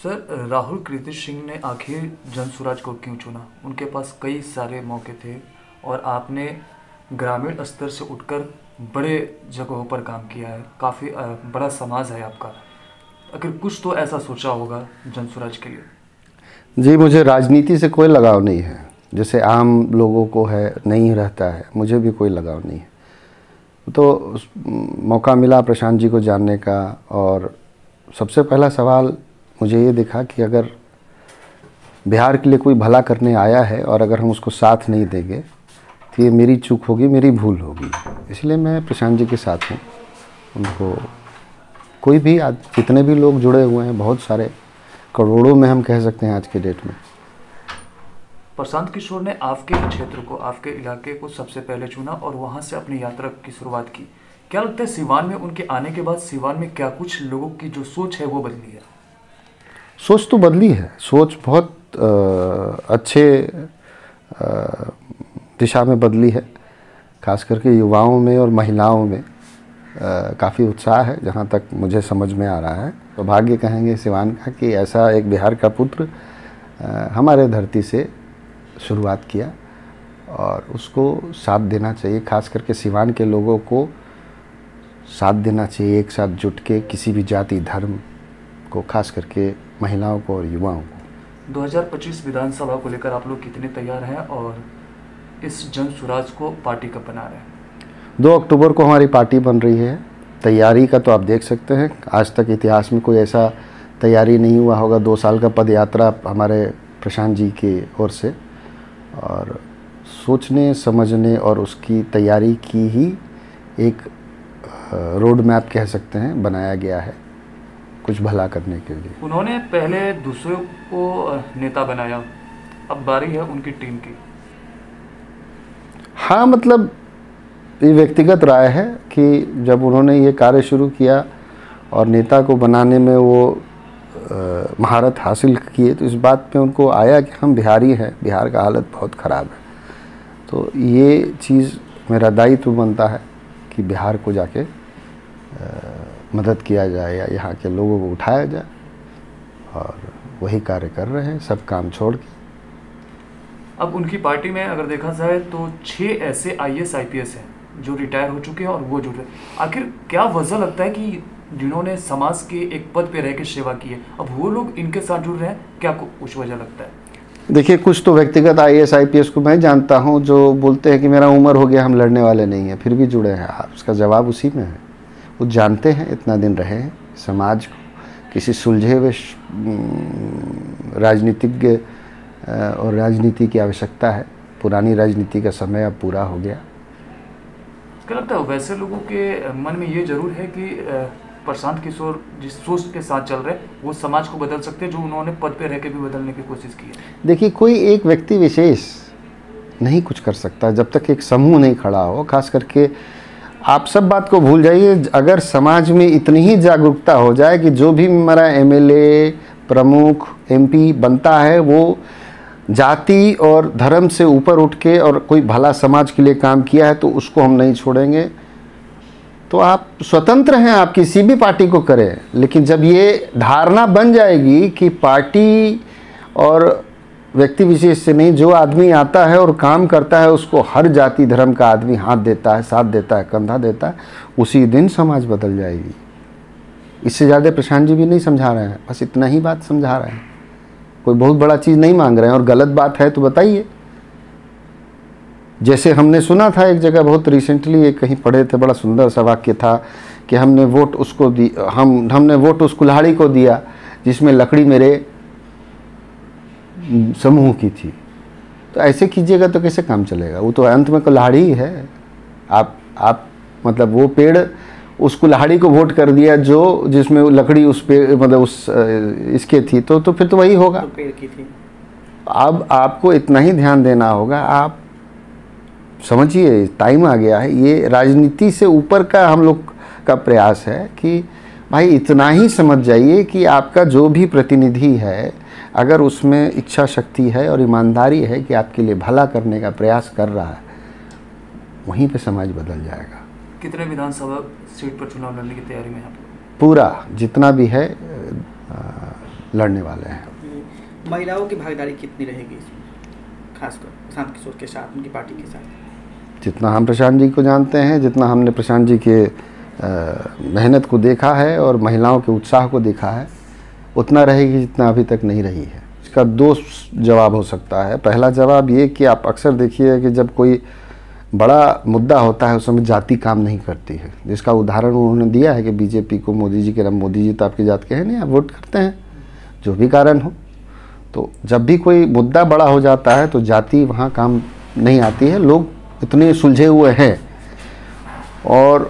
Sir, Rahul कृति सिंह ने आखिर जनसुराज को क्यों चुना? उनके पास कई सारे मौके थे और आपने ग्रामीण स्तर से उठकर बड़े जगहों पर काम किया है। काफ़ी बड़ा समाज है आपका। अगर कुछ तो ऐसा सोचा होगा जनसुराज के लिए। जी, मुझे राजनीति से कोई लगाव नहीं है। जैसे आम लोगों को है, नहीं रहता है, मुझे भी कोई लगाव नहीं है। तो मौका मिला प्रशांत जी को जानने का, और सबसे पहला सवाल मुझे ये दिखा कि अगर बिहार के लिए कोई भला करने आया है और अगर हम उसको साथ नहीं देंगे तो ये मेरी चूक होगी, मेरी भूल होगी। इसलिए मैं प्रशांत जी के साथ हूँ। उनको कोई भी आज जितने भी लोग जुड़े हुए हैं, बहुत सारे करोड़ों में हम कह सकते हैं आज के डेट में। प्रशांत किशोर ने आपके क्षेत्र को, आपके इलाके को सबसे पहले चुना और वहाँ से अपनी यात्रा की शुरुआत की। क्या लगता है सिवान में उनके आने के बाद सिवान में क्या कुछ लोगों की जो सोच है वो बदली है? सोच तो बदली है। सोच बहुत अच्छे दिशा में बदली है। खास करके युवाओं में और महिलाओं में काफ़ी उत्साह है, जहाँ तक मुझे समझ में आ रहा है। तो भाग्य कहेंगे सिवान का कि ऐसा एक बिहार का पुत्र हमारे धरती से शुरुआत किया, और उसको साथ देना चाहिए। खास करके सिवान के लोगों को साथ देना चाहिए, एक साथ जुट के किसी भी जाति धर्म को, खास करके महिलाओं को और युवाओं को। 2025 विधानसभा को लेकर आप लोग कितने तैयार हैं और इस जनसुराज को पार्टी कब बना रहे हैं? 2 अक्टूबर को हमारी पार्टी बन रही है। तैयारी का तो आप देख सकते हैं, आज तक इतिहास में कोई ऐसा तैयारी नहीं हुआ होगा। 2 साल का पद यात्रा हमारे प्रशांत जी की ओर से, और सोचने समझने और उसकी तैयारी की ही एक रोड मैप कह सकते हैं बनाया गया है, कुछ भला करने के लिए। उन्होंने पहले दूसरों को नेता बनाया, अब बारी है उनकी टीम की। हाँ, मतलब ये व्यक्तिगत राय है कि जब उन्होंने ये कार्य शुरू किया और नेता को बनाने में वो महारत हासिल किए, तो इस बात पे उनको आया कि हम बिहारी हैं, बिहार का हालत बहुत ख़राब है। तो ये चीज़ मेरा दायित्व बनता है कि बिहार को जाके मदद किया जाए या यहाँ के लोगों को उठाया जाए, और वही कार्य कर रहे हैं, सब काम छोड़ के। अब उनकी पार्टी में अगर देखा जाए तो 6 ऐसे IAS IPS हैं जो रिटायर हो चुके हैं और वो जुड़ रहे हैं। आखिर क्या वजह लगता है कि जिन्होंने समाज के एक पद पे रह के सेवा की है, अब वो लोग इनके साथ जुड़ रहे हैं? क्या कुछ वजह लगता है? देखिए, कुछ तो व्यक्तिगत IAS IPS को मैं जानता हूँ जो बोलते हैं कि मेरा उम्र हो गया, हम लड़ने वाले नहीं हैं, फिर भी जुड़े हैं। आप उसका जवाब उसी में है। वो जानते हैं, इतना दिन रहे हैं समाज को, किसी सुलझे हुए राजनीतिज्ञ और राजनीति की आवश्यकता है। पुरानी राजनीति का समय अब पूरा हो गया। क्या लगता है वैसे लोगों के मन में ये जरूर है कि प्रशांत किशोर जिस सोच के साथ चल रहे हैं वो समाज को बदल सकते हैं, जो उन्होंने पद पे रह के भी बदलने की कोशिश की है? देखिए, कोई एक व्यक्ति विशेष नहीं कुछ कर सकता जब तक एक समूह नहीं खड़ा हो। खास करके आप सब बात को भूल जाइए। अगर समाज में इतनी ही जागरूकता हो जाए कि जो भी हमारा MLA, प्रमुख, MP बनता है वो जाति और धर्म से ऊपर उठ के और कोई भला समाज के लिए काम किया है, तो उसको हम नहीं छोड़ेंगे। तो आप स्वतंत्र हैं, आप किसी भी पार्टी को करें, लेकिन जब ये धारणा बन जाएगी कि पार्टी और व्यक्ति विशेष से नहीं, जो आदमी आता है और काम करता है उसको हर जाति धर्म का आदमी हाथ देता है, साथ देता है, कंधा देता है, उसी दिन समाज बदल जाएगी। इससे ज़्यादा प्रशांत जी भी नहीं समझा रहे हैं, बस इतना ही बात समझा रहे हैं। कोई बहुत बड़ा चीज़ नहीं मांग रहे हैं, और गलत बात है तो बताइए। जैसे हमने सुना था एक जगह बहुत रिसेंटली, कहीं पढ़े थे, बड़ा सुंदर सा वाक्य था कि हमने वोट उसको दी, हमने वोट उस कुल्हाड़ी को दिया जिसमें लकड़ी मेरे समूह की थी। तो ऐसे कीजिएगा तो कैसे काम चलेगा? वो तो अंत में कुल्हाड़ी ही है। आप मतलब वो पेड़, उस कुल्हाड़ी को वोट कर दिया जो जिसमें लकड़ी उस पेड़ मतलब उस इसके थी, तो फिर तो वही होगा। तो पेड़ की थी। अब आपको इतना ही ध्यान देना होगा। आप समझिए, टाइम आ गया है। ये राजनीति से ऊपर का हम लोग का प्रयास है कि भाई इतना ही समझ जाइए कि आपका जो भी प्रतिनिधि है, अगर उसमें इच्छा शक्ति है और ईमानदारी है कि आपके लिए भला करने का प्रयास कर रहा है, वहीं पे समाज बदल जाएगा। कितने विधानसभा सीट पर चुनाव लड़ने की तैयारी में आप लोग? पूरा जितना भी है लड़ने वाले हैं। महिलाओं की भागीदारी कितनी रहेगी इसमें, खासकर प्रशांत किशोर के साथ, उनकी पार्टी के साथ? जितना हम प्रशांत जी को जानते हैं, जितना हमने प्रशांत जी के मेहनत को देखा है और महिलाओं के उत्साह को देखा है, उतना रहेगी जितना अभी तक नहीं रही है। इसका दो जवाब हो सकता है। पहला जवाब ये कि आप अक्सर देखिए कि जब कोई बड़ा मुद्दा होता है उस समय जाति काम नहीं करती है, जिसका उदाहरण उन्होंने दिया है कि बीजेपी को मोदी जी के नाम, मोदी जी तो आपकी जात के हैं नहीं, आप वोट करते हैं, जो भी कारण हो। तो जब भी कोई मुद्दा बड़ा हो जाता है तो जाति वहाँ काम नहीं आती है, लोग इतने सुलझे हुए हैं। और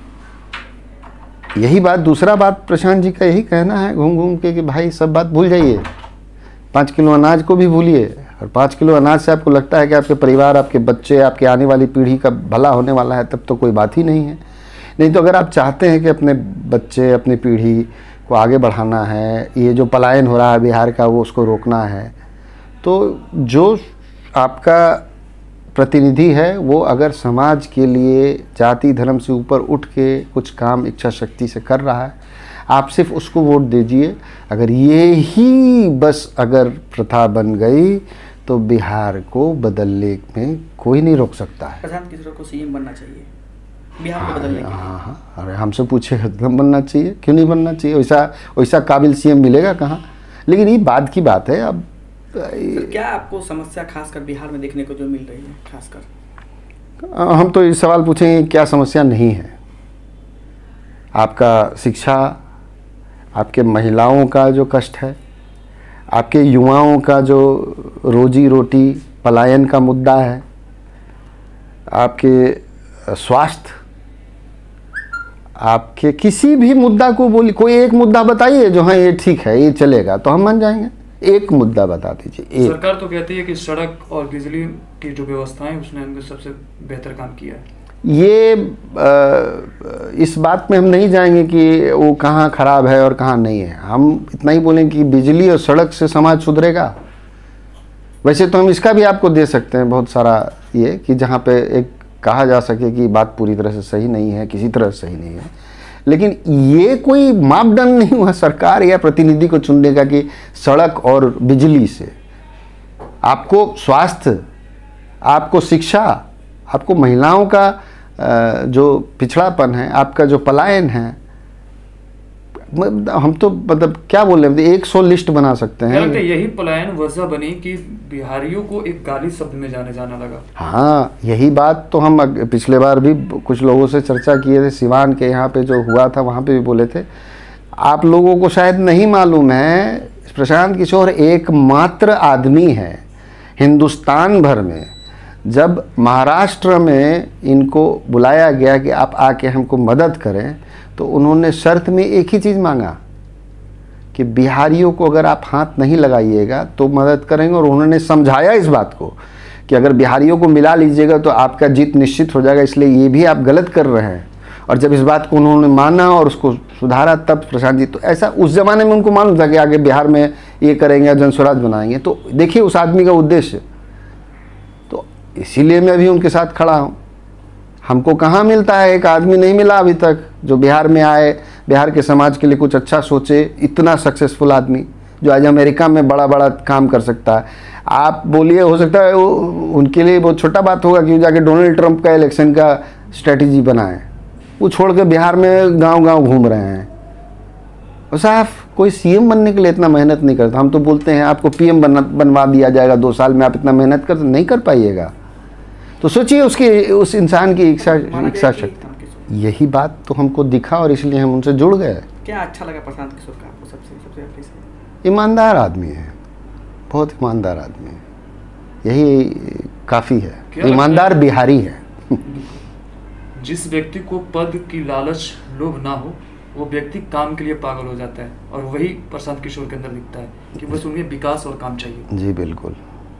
यही बात, दूसरा बात प्रशांत जी का यही कहना है घूम घूम के कि भाई सब बात भूल जाइए, 5 किलो अनाज को भी भूलिए। और 5 किलो अनाज से आपको लगता है कि आपके परिवार, आपके बच्चे, आपके आने वाली पीढ़ी का भला होने वाला है, तब तो कोई बात ही नहीं है। नहीं तो अगर आप चाहते हैं कि अपने बच्चे, अपनी पीढ़ी को आगे बढ़ाना है, ये जो पलायन हो रहा है बिहार का वो उसको रोकना है, तो जो आपका प्रतिनिधि है वो अगर समाज के लिए जाति धर्म से ऊपर उठ के कुछ काम इच्छा शक्ति से कर रहा है, आप सिर्फ उसको वोट दीजिए। अगर ये ही बस अगर प्रथा बन गई तो बिहार को बदलने में कोई नहीं रोक सकता है। प्रशांत किशोर को सीएम बनना चाहिए बिहार को बदलने के लिए? हाँ, अरे हमसे पूछे एकदम बनना चाहिए, क्यों नहीं बनना चाहिए? वैसा काबिल सीएम मिलेगा कहाँ? लेकिन ये बाद की बात है। अब तो क्या आपको समस्या खासकर बिहार में देखने को जो मिल रही है खासकर? हम तो ये सवाल पूछेंगे क्या समस्या नहीं है? आपका शिक्षा, आपके महिलाओं का जो कष्ट है, आपके युवाओं का जो रोजी रोटी पलायन का मुद्दा है, आपके स्वास्थ्य, आपके किसी भी मुद्दा को बोलिए, कोई एक मुद्दा बताइए जो हाँ ये ठीक है, ये चलेगा, तो हम मान जाएंगे। एक मुद्दा बता दीजिए। सरकार तो कहती है कि सड़क और बिजली की जो व्यवस्था है उसने हमने सबसे बेहतर काम किया है। ये इस बात में हम नहीं जाएंगे कि वो कहाँ खराब है और कहाँ नहीं है। हम इतना ही बोलें कि बिजली और सड़क से समाज सुधरेगा। वैसे तो हम इसका भी आपको दे सकते हैं बहुत सारा, ये कि जहाँ पे एक कहा जा सके कि बात पूरी तरह से सही नहीं है, किसी तरह से सही नहीं है, लेकिन ये कोई मापदंड नहीं हुआ सरकार या प्रतिनिधि को चुनने का कि सड़क और बिजली से आपको स्वास्थ्य, आपको शिक्षा, आपको महिलाओं का जो पिछड़ापन है, आपका जो पलायन है, हम तो मतलब क्या बोल रहे हैं, 100 लिस्ट बना सकते हैं। यही पलायन वजह बनी कि बिहारियों को एक गाली शब्द में जाना लगा। हाँ, यही बात तो हम पिछले बार भी कुछ लोगों से चर्चा किए थे, सिवान के यहाँ पे जो हुआ था वहाँ पे भी बोले थे। आप लोगों को शायद नहीं मालूम है, प्रशांत किशोर एकमात्र आदमी है हिंदुस्तान भर में, जब महाराष्ट्र में इनको बुलाया गया कि आप आके हमको मदद करें, तो उन्होंने शर्त में एक ही चीज़ मांगा कि बिहारियों को अगर आप हाथ नहीं लगाइएगा तो मदद करेंगे। और उन्होंने समझाया इस बात को कि अगर बिहारियों को मिला लीजिएगा तो आपका जीत निश्चित हो जाएगा, इसलिए ये भी आप गलत कर रहे हैं। और जब इस बात को उन्होंने माना और उसको सुधारा, तब प्रशांत जी, तो ऐसा उस ज़माने में उनको मालूम था कि आगे बिहार में ये करेंगे, जनस्वराज बनाएंगे। तो देखिए उस आदमी का उद्देश्य, तो इसीलिए मैं अभी उनके साथ खड़ा हूँ। हमको कहाँ मिलता है, एक आदमी नहीं मिला अभी तक जो बिहार में आए, बिहार के समाज के लिए कुछ अच्छा सोचे, इतना सक्सेसफुल आदमी जो आज अमेरिका में बड़ा बड़ा काम कर सकता है। आप बोलिए, हो सकता है उनके लिए बहुत छोटा बात होगा कि जाके डोनाल्ड ट्रंप का इलेक्शन का स्ट्रेटजी बनाए, वो छोड़ के बिहार में गांव-गांव घूम रहे हैं। और साहब कोई सीएम बनने के लिए इतना मेहनत नहीं करता। हम तो बोलते हैं आपको पीएम बनवा दिया जाएगा 2 साल में, आप इतना मेहनत कर नहीं कर पाइएगा। तो सोचिए उस इंसान की इच्छा शक्ति। यही बात तो हमको दिखा और इसलिए हम उनसे जुड़ गए। क्या अच्छा लगा प्रशांत किशोर का आपको सबसे? ईमानदार आदमी है, बहुत ईमानदार आदमी है, यही काफ़ी है। ईमानदार बिहारी है। जिस व्यक्ति को पद की लालच, लोभ ना हो, वो व्यक्ति काम के लिए पागल हो जाता है, और वही प्रशांत किशोर के अंदर दिखता है कि बस उन्हें विकास और काम चाहिए। जी बिल्कुल,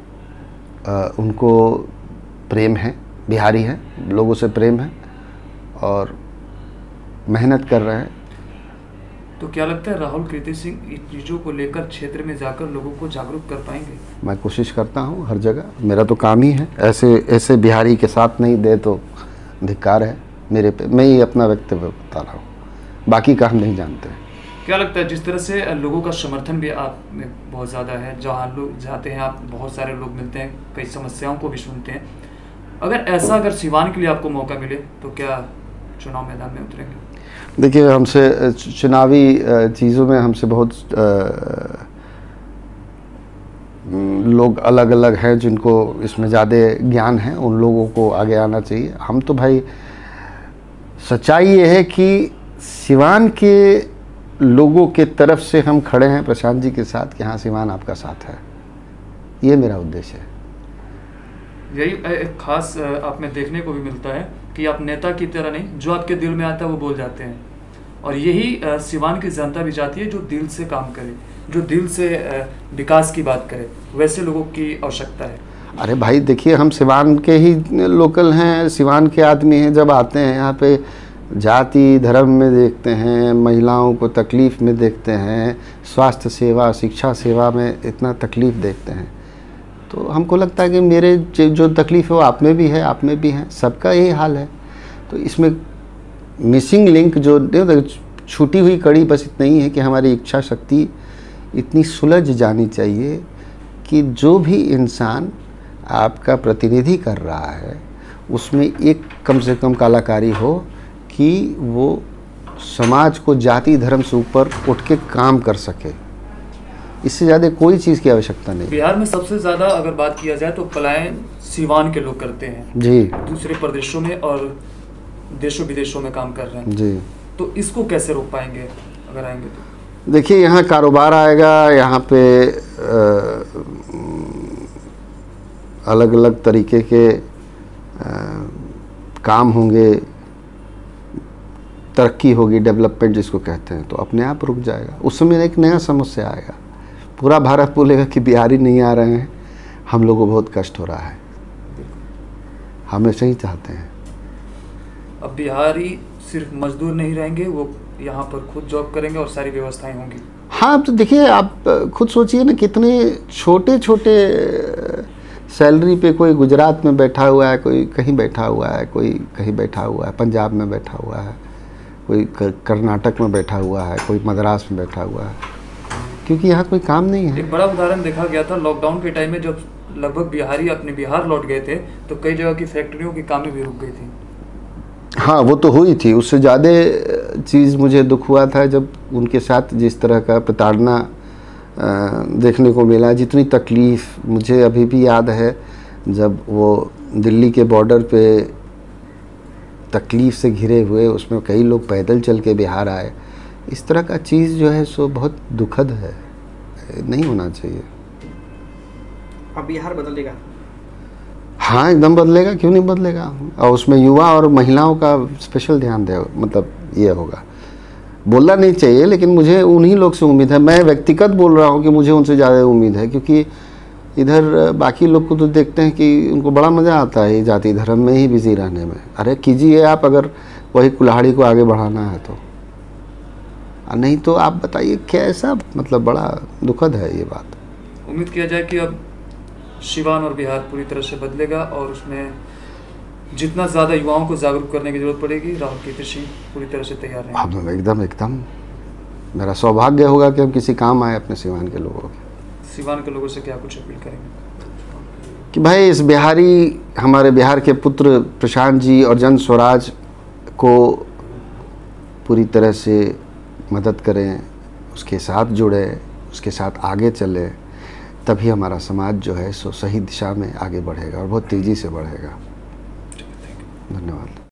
उनको प्रेम है, बिहारी है, लोगों से प्रेम है और मेहनत कर रहे हैं। तो क्या लगता है राहुल कृति सिंह इन चीज़ों को लेकर क्षेत्र में जाकर लोगों को जागरूक कर पाएंगे? मैं कोशिश करता हूँ हर जगह, मेरा तो काम ही है। ऐसे बिहारी के साथ नहीं दे तो धिक्कार है मेरे पे। मैं ही अपना वक्तव्य बता रहा हूँ, बाकी का हम नहीं जानते। क्या लगता है जिस तरह से लोगों का समर्थन भी आप में बहुत ज़्यादा है, जहाँ लोग जाते हैं आप बहुत सारे लोग मिलते हैं, कई समस्याओं को भी सुनते हैं, अगर सिवान के लिए आपको मौका मिले तो क्या चुनाव मैदान में उतरेंगे? देखिए, हमसे चुनावी चीज़ों में हमसे बहुत लोग अलग अलग हैं जिनको इसमें ज़्यादा ज्ञान है, उन लोगों को आगे आना चाहिए। हम तो भाई, सच्चाई ये है कि सिवान के लोगों के तरफ से हम खड़े हैं प्रशांत जी के साथ कि हाँ, सिवान आपका साथ है। ये मेरा उद्देश्य है। यही एक खास आप में देखने को भी मिलता है कि आप नेता की तरह नहीं, जो आपके दिल में आता है वो बोल जाते हैं, और यही सिवान की जनता भी चाहती है जो दिल से काम करे, जो दिल से विकास की बात करे। वैसे लोगों की आवश्यकता है। अरे भाई देखिए, हम सिवान के ही लोकल हैं, सिवान के आदमी हैं। जब आते हैं यहाँ पे जाति धर्म में देखते हैं, महिलाओं को तकलीफ़ में देखते हैं, स्वास्थ्य सेवा शिक्षा सेवा में इतना तकलीफ़ देखते हैं, तो हमको लगता है कि मेरे जो तकलीफ़ है वो आप में भी है, आप में भी है, सबका यही हाल है। तो इसमें मिसिंग लिंक जो छूटी हुई कड़ी बस इतना ही है कि हमारी इच्छा शक्ति इतनी सुलझ जानी चाहिए कि जो भी इंसान आपका प्रतिनिधि कर रहा है उसमें एक कम से कम कलाकारी हो कि वो समाज को जाति धर्म से ऊपर उठ के काम कर सके। इससे ज़्यादा कोई चीज़ की आवश्यकता नहीं। बिहार में सबसे ज़्यादा अगर बात किया जाए तो पलायन सिवान के लोग करते हैं जी, दूसरे प्रदेशों में और देशों विदेशों में काम कर रहे हैं जी। तो इसको कैसे रोक पाएंगे अगर आएंगे तो? देखिए, यहाँ कारोबार आएगा, यहाँ पे अलग अलग तरीके के काम होंगे, तरक्की होगी, डेवलपमेंट जिसको कहते हैं, तो अपने आप रुक जाएगा। उस समय एक नया समस्या आएगा, पूरा भारत बोलेगा कि बिहारी नहीं आ रहे हैं, हम लोगों को बहुत कष्ट हो रहा है। हमेशा ही चाहते हैं। अब बिहारी सिर्फ मजदूर नहीं रहेंगे, वो यहाँ पर खुद जॉब करेंगे और सारी व्यवस्थाएं होंगी। हाँ, तो देखिए, आप खुद सोचिए ना, कितने छोटे छोटे सैलरी पे कोई गुजरात में बैठा हुआ है, कोई कहीं बैठा हुआ है, कोई कहीं बैठा हुआ है, पंजाब में बैठा हुआ है, कोई कर्नाटक में बैठा हुआ है, कोई मद्रास में बैठा हुआ है, क्योंकि यहाँ कोई काम नहीं है। एक बड़ा उदाहरण देखा गया था लॉकडाउन के टाइम में, जब लगभग बिहारी अपने बिहार लौट गए थे तो कई जगह की फैक्ट्रियों की कामें भी रुक गई थी। हाँ, वो तो हुई थी। उससे ज़्यादा चीज़ मुझे दुख हुआ था जब उनके साथ जिस तरह का प्रताड़ना देखने को मिला। जितनी तकलीफ़ मुझे अभी भी याद है, जब वो दिल्ली के बॉर्डर पे तकलीफ़ से घिरे हुए, उसमें कई लोग पैदल चल के बिहार आए। इस तरह का चीज़ जो है सो बहुत दुखद है, नहीं होना चाहिए। अब बिहार बदलेगा? हाँ, एकदम बदलेगा, क्यों नहीं बदलेगा। और उसमें युवा और महिलाओं का स्पेशल ध्यान दे, मतलब ये होगा। बोलना नहीं चाहिए, लेकिन मुझे उन्हीं लोग से उम्मीद है। मैं व्यक्तिगत बोल रहा हूँ कि मुझे उनसे ज़्यादा उम्मीद है, क्योंकि इधर बाकी लोग को तो देखते हैं कि उनको बड़ा मज़ा आता है जाति धर्म में ही बिजी रहने में। अरे कीजिए आप, अगर वही कुल्हाड़ी को आगे बढ़ाना है तो, नहीं तो आप बताइए कैसा, मतलब बड़ा दुखद है ये बात। उम्मीद किया जाए कि अब सिवान और बिहार पूरी तरह से बदलेगा और उसमें जितना ज़्यादा युवाओं को जागरूक करने की जरूरत पड़ेगी, राहुल कीर्ति सिंह पूरी तरह से तैयार हैं। अब एकदम मेरा सौभाग्य होगा कि हम किसी काम आए अपने सिवान के लोगों के। सिवान के लोगों से क्या कुछ अपील करेंगे? कि भाई, इस हमारे बिहार के पुत्र प्रशांत जी और जन स्वराज को पूरी तरह से मदद करें, उसके साथ जुड़े, उसके साथ आगे चले, तभी हमारा समाज जो है सो सही दिशा में आगे बढ़ेगा और बहुत तेज़ी से बढ़ेगा। धन्यवाद।